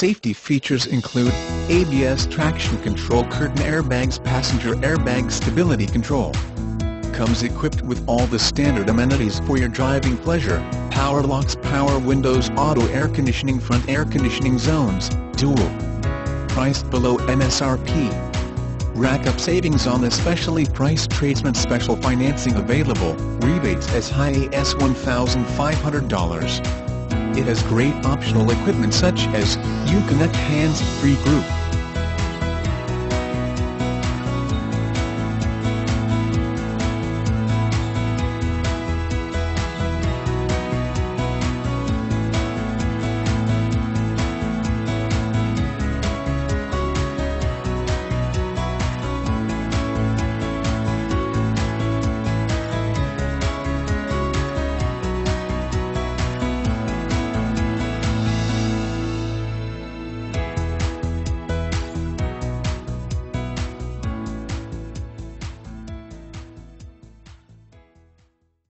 Safety features include ABS traction control, curtain airbags, passenger airbag, stability control. Comes equipped with all the standard amenities for your driving pleasure: power locks, power windows, auto air conditioning, front air conditioning zones, dual. Priced below MSRP. Rack up savings on the specially priced Tradesman special financing available, rebates as high as $1,500. It has great optional equipment such as Uconnect hands-free group,